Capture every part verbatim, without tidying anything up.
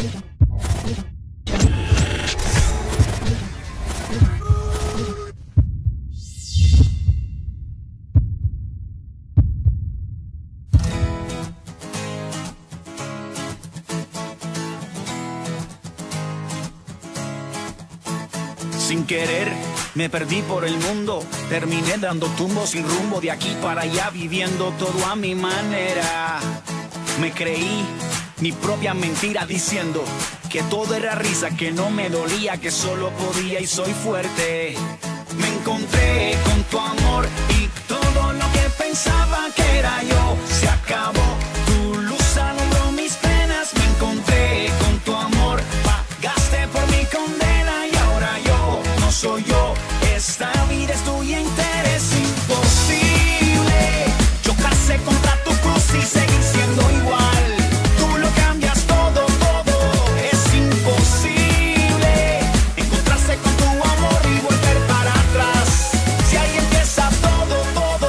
Sin querer, me perdí por el mundo. Terminé dando tumbos sin rumbo, de aquí para allá, viviendo todo a mi manera. Me creí mi propia mentira diciendo que todo era risa, que no me dolía, que solo podía y soy fuerte. Me encontré con tu amor y todo lo que pensaba que era yo se acabó. Tu luz alumbró mis penas. Me encontré con tu amor, pagaste por mi condena y ahora yo no soy yo. Esta vida es tuya entera, es imposible chocarse contra tu cruz y seguir siendo igual. Tú lo cambias todo, todo. Es imposible encontrarse con tu amor y volver para atrás. Si ahí empieza todo, todo.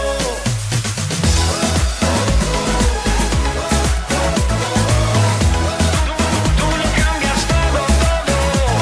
Tú lo cambias todo, todo.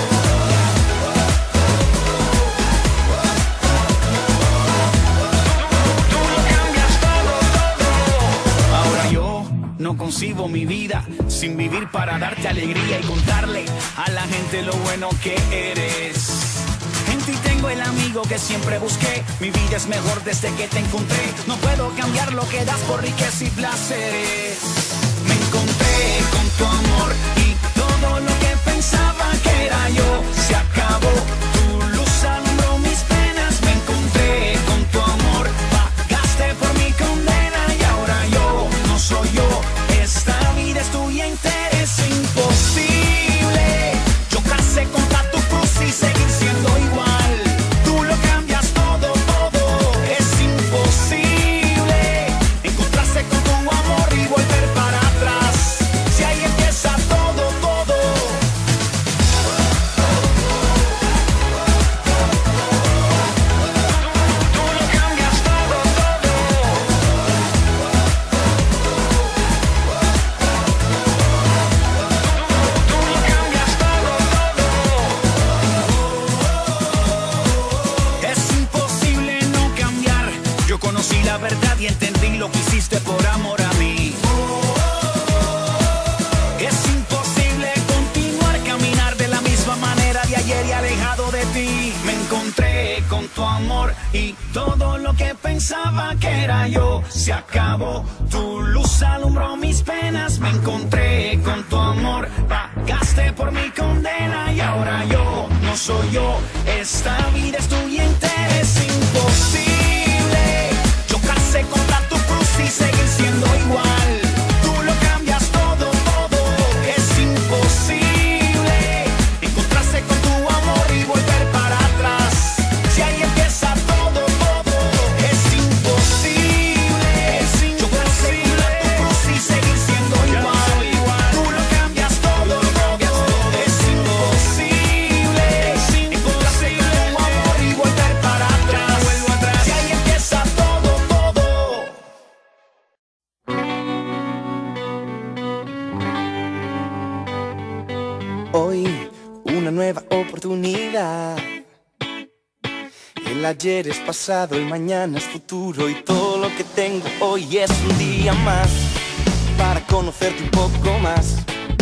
Tú lo cambias todo, todo. Ahora yo no concibo mi vida sin vivir para darte alegría y contarle a la gente lo bueno que eres. En ti tengo el amigo que siempre busqué. Mi vida es mejor desde que te encontré. No puedo cambiar lo que das por riqueza y placeres. Me encontré con tu amor y todo lo que pensaba que era yo se acabó. Tu luz alumbró mis penas. Me encontré con tu amor, pagaste por mi condena y ahora yo no soy yo. Esta vida es tuya entera, es imposible chocarse contra tu cruz y seguir siendo igual. Tú lo cambias todo, todo. Es imposible encontrarse con tu amor y volver para atrás. Si ahí empieza todo, todo. Tú lo cambias todo, todo. Tú lo cambias todo, todo. Es imposible no cambiar. Yo conocí la verdad y entendí lo que hiciste por amor a mí. Es imposible continuar, caminar de la misma manera de ayer y alejado de ti. Me encontré con tu amor y todo lo que pensaba que era yo se acabó. Tu luz alumbró mis penas. Me encontré con tu amor, pagaste por mi condena y ahora yo no soy yo. Esta vida es tuya entera, es imposible chocarse contra tu cruz y seguir siendo igual. Tú lo cambias todo, todo. Es imposible encontrarse con tu amor y volver para atrás. Si ahí empieza todo, todo. Es imposible chocarse contra tu cruz y seguir siendo igual. Tú lo cambias todo, todo. Es imposible encontrarse con tu amor y volver para atrás. Si ahí empieza todo, todo. Hoy una nueva oportunidad. El ayer es pasado, el mañana es futuro y todo lo que tengo hoy es un día más para conocerte un poco más,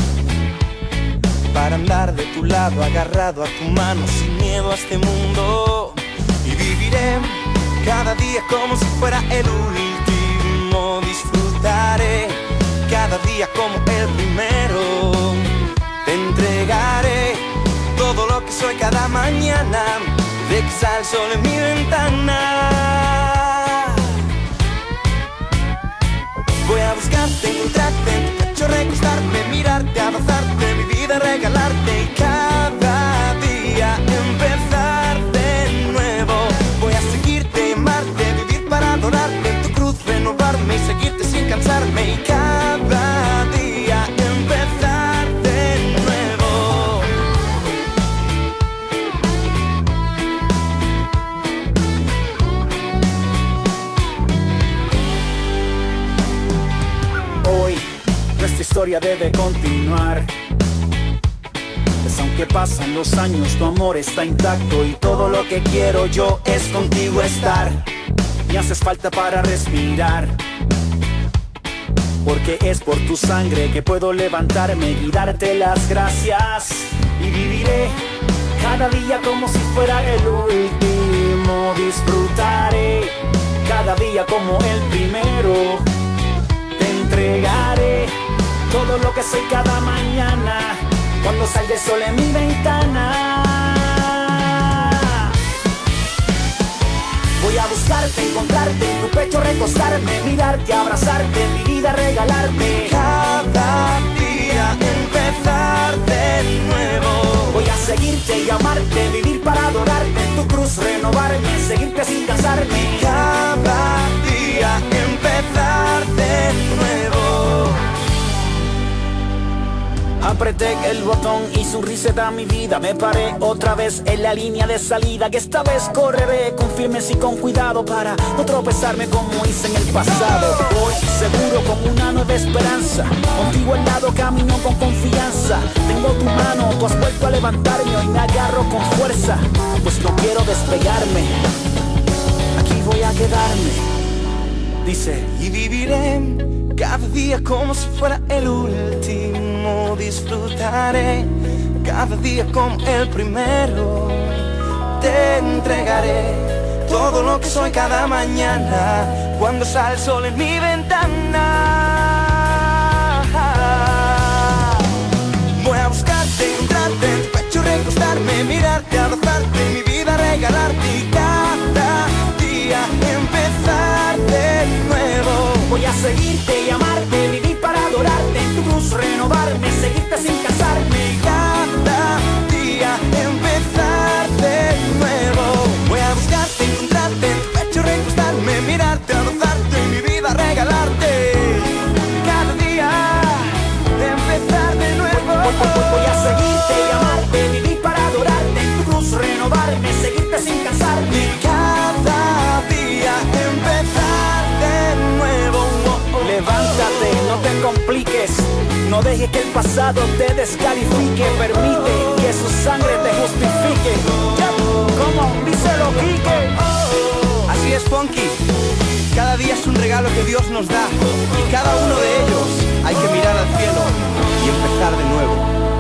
para andar de tu lado agarrado a tu mano sin miedo a este mundo. Y viviré cada día como si fuera el último. Disfrutaré cada día como el primero. Te entregaré todo lo que soy cada mañana, de que sale el sol en mi ventana. Voy a buscarte, encontrarte en tu pecho, recostarme, mirarte, abrazarte, mi vida regalarte y cada día empezar de nuevo. Voy a seguirte, amarte, vivir para adorarte, en tu cruz renovarme y seguirte sin cansarme y cada día empezar de nuevo. Hoy nuestra historia debe continuar. aunque pasan los años, tu amor está intacto y todo lo que quiero yo es contigo estar. Me haces falta para respirar, porque es por tu sangre que puedo levantarme y darte las gracias. Y viviré cada día como si fuera el último. Disfrutaré cada día como el primero. Te entregaré todo lo que soy cada mañana cuando salga el sol en mi ventana. Voy a buscarte, encontrarte, en tu pecho recostarme, mirarte, abrazarte, mi vida regalarte. Cada día empezar de nuevo. Voy a seguirte y amarte, vivir para adorarte, en tu cruz renovarme, seguirte sin cansarme. Cada día empezar de nuevo. Apreté el botón, hice un reset a mi vida. Me paré otra vez en la línea de salida, que esta vez correré con firmes y con cuidado para no tropezarme como hice en el pasado. Voy seguro con una nueva esperanza, contigo al lado camino con confianza. Tengo tu mano, tú has vuelto a levantarme, hoy me agarro con fuerza, pues no quiero despegarme. Aquí voy a quedarme, dice. Y viviré cada día como si fuera el último. Disfrutaré cada día como el primero. Te entregaré todo lo que soy cada mañana cuando sale el sol en mi ventana. Voy a buscarte, encontrarte, en tu pecho recostarme, mirarte, abrazarte, mi vida regalarte y cada día empezar de nuevo. Voy a seguirte y amarte, vivir para adorarte, en tu cruz renovarme, seguirte sin casarme. Cada día empezar de nuevo. Voy a buscarte, encontrarte, en tu pecho recostarme, mirarte, abrazarte y mi vida regalarte. Cada día empezar de nuevo. Voy a seguirte y amarte, vivir para adorarte, en tu cruz renovarme, seguirte sin cansarme. Cada día empezar de nuevo. Levántate, no te compliques, no dejes que el pasado te descalifique. Permite que su sangre te justifique. Como díselo Quique. Así es, Funky. Cada día es un regalo que Dios nos da, y cada uno de ellos hay que mirar al cielo y empezar de nuevo.